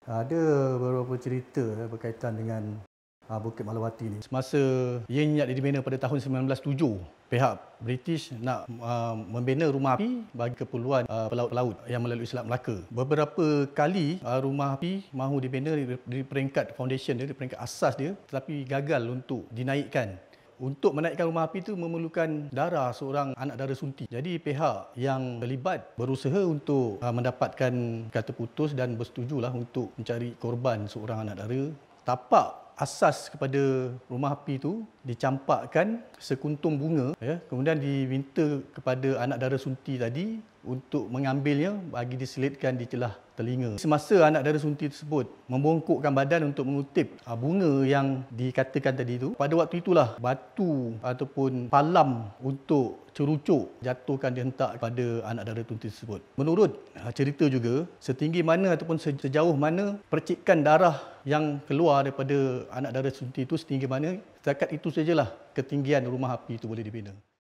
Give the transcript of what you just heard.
Ada beberapa cerita berkaitan dengan Bukit Malawati ni. Semasa ianya dibina pada tahun 1907, pihak British nak membina rumah api bagi keperluan pelaut-pelaut yang melalui Selat Melaka. Beberapa kali rumah api mahu dibina di peringkat foundation dia, di peringkat asas dia, tetapi gagal untuk dinaikkan. Untuk menaikkan rumah api itu memerlukan darah seorang anak dara sunti. Jadi pihak yang terlibat berusaha untuk mendapatkan kata putus dan bersetujulah untuk mencari korban seorang anak dara. Tapak asas kepada rumah api itu dicampakkan sekuntum bunga, kemudian diminta kepada anak dara sunti tadi untuk mengambilnya bagi diselitkan di celah telinga. Semasa anak dara sunti tersebut membongkokkan badan untuk mengutip bunga yang dikatakan tadi itu, pada waktu itulah batu ataupun palam untuk cerucuk jatuhkan dihentak kepada anak dara sunti tersebut. Menurut cerita juga, setinggi mana ataupun sejauh mana percikan darah yang keluar daripada anak dara sunti itu setinggi mana, setakat itu sajalah ketinggian rumah api itu boleh dibina.